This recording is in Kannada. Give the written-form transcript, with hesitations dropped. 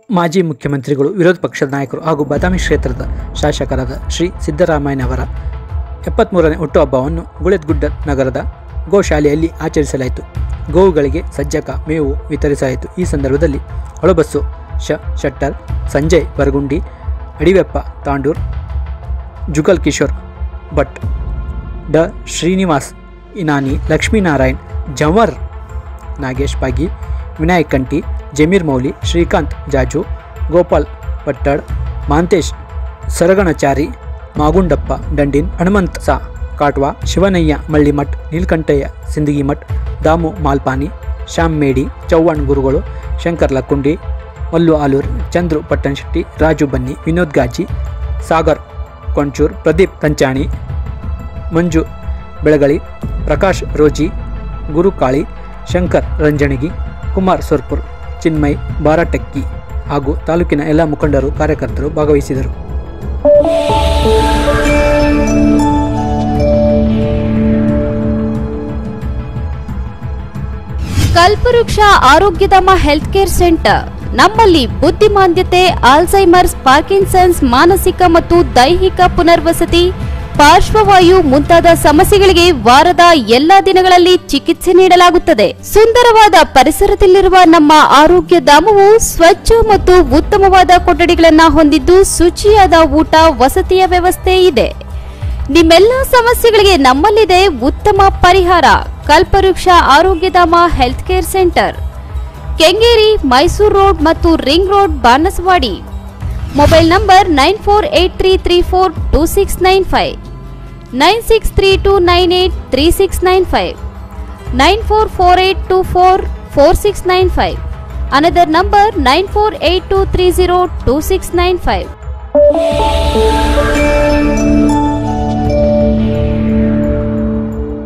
ಮಾಜಿ ಮುಖ್ಯಮಂತ್ರಿಗಳು, ವಿರೋಧ ಪಕ್ಷದ ನಾಯಕರು ಹಾಗೂ ಬಾದಾಮಿ ಕ್ಷೇತ್ರದ ಶಾಸಕರಾದ ಶ್ರೀ ಸಿದ್ದರಾಮಯ್ಯನವರ 73ನೇ ಹುಟ್ಟುಹಬ್ಬವನ್ನು ಗುಳೆದ್ಗುಡ್ಡ ನಗರದ ಗೋಶಾಲೆಯಲ್ಲಿ ಆಚರಿಸಲಾಯಿತು. ಗೋವುಗಳಿಗೆ ಸಜ್ಜಕ ಮೇವು ವಿತರಿಸಲಾಯಿತು. ಈ ಸಂದರ್ಭದಲ್ಲಿ ಒಳಬಸ್ಸು ಶೆಟ್ಟರ್, ಸಂಜಯ್ ಬರಗುಂಡಿ, ಅಡಿವೆಪ್ಪ ತಾಂಡೂರ್, ಜುಗಲ್ ಕಿಶೋರ್ ಭಟ್, ಡ ಶ್ರೀನಿವಾಸ್ ಇನಾನಿ, ಲಕ್ಷ್ಮೀನಾರಾಯಣ್ ಜವರ್, ನಾಗೇಶ್ ಪಾಗಿ, ವಿನಾಯಕ್ ಕಂಟಿ, ಜಮೀರ್ ಮೌಲಿ, ಶ್ರೀಕಾಂತ್ ಜಾಜು, ಗೋಪಾಲ್ ಪಟ್ಟಡ್, ಮಾಂತೇಶ್ ಸರಗಣಚಾರಿ, ಮಾಗುಂಡಪ್ಪ ದಂಡಿನ್, ಹನಮAತಸ ಕಾಟ್ವಾ, ಶಿವನಯ್ಯ ಮಳ್ಳಿಮಠ್, ನೀಲ್ಕಂಠಯ್ಯ ಸಿಂದಗಿಮಠ್, ದಾಮು ಮಾಲ್ಪಾನಿ, ಶ್ಯಾಮ್ ಮೇಡಿ, ಚೌಹಾಣ್ ಗುರುಗಳು, ಶಂಕರ್ ಲಕ್ಕುಂಡಿ, ಮಲ್ಲು ಆಲೂರ್, ಚಂದ್ರು ಪಟ್ಟಣಶೆಟ್ಟಿ, ರಾಜು ಬನ್ನಿ, ವಿನೋದ್ ಗಾಜಿ, ಸಾಗರ್ ಕೊಂಚೂರ್, ಪ್ರದೀಪ್ ಕಂಚಾಣಿ, ಮಂಜು ಬೆಳಗಳಿ, ಪ್ರಕಾಶ್ ರೋಜಿ, ಗುರುಕಾಳಿ, ಶಂಕರ್ ರಂಜಣಗಿ, ಕುಮಾರ್ ಸೊರ್ಪುರ್, ಚಿನ್ಮಯ್ ಬಾರಟಕ್ಕಿ ಹಾಗೂ ತಾಲೂಕಿನ ಎಲ್ಲ ಮುಖಂಡರು, ಕಾರ್ಯಕರ್ತರು ಭಾಗವಹಿಸಿದರು. ಕಲ್ಪವೃಕ್ಷ ಆರೋಗ್ಯಧಾಮ ಹೆಲ್ತ್ ಕೇರ್ ಸೆಂಟರ್. ನಮ್ಮಲ್ಲಿ ಬುದ್ಧಿಮಾಂದ್ಯತೆ, ಆಲ್ಝೈಮರ್ಸ್, ಪಾರ್ಕಿನ್ಸನ್ಸ್, ಮಾನಸಿಕ ಮತ್ತು ದೈಹಿಕ ಪುನರ್ವಸತಿ, ಪಾರ್ಶ್ವವಾಯು ಮುಂತಾದ ಸಮಸ್ಯೆಗಳಿಗೆ ವಾರದ ಎಲ್ಲಾ ದಿನಗಳಲ್ಲಿ ಚಿಕಿತ್ಸೆ ನೀಡಲಾಗುತ್ತದೆ. ಸುಂದರವಾದ ಪರಿಸರದಲ್ಲಿರುವ ನಮ್ಮ ಆರೋಗ್ಯ ಧಾಮವು ಸ್ವಚ್ಛ ಮತ್ತು ಉತ್ತಮವಾದ ಕೊಠಡಿಗಳನ್ನು ಹೊಂದಿದ್ದು ಶುಚಿಯಾದ ಊಟ, ವಸತಿಯ ವ್ಯವಸ್ಥೆ ಇದೆ. ನಿಮ್ಮೆಲ್ಲ ಸಮಸ್ಯೆಗಳಿಗೆ ನಮ್ಮಲ್ಲಿದೆ ಉತ್ತಮ ಪರಿಹಾರ. Kalpavriksha Arogyadhama health care centre, Kengeri, Mysore road ಮತ್ತು ring road, Banaswadi. Mobile number 9483342695, 9632983695, 9448244695. Another number 9482302695.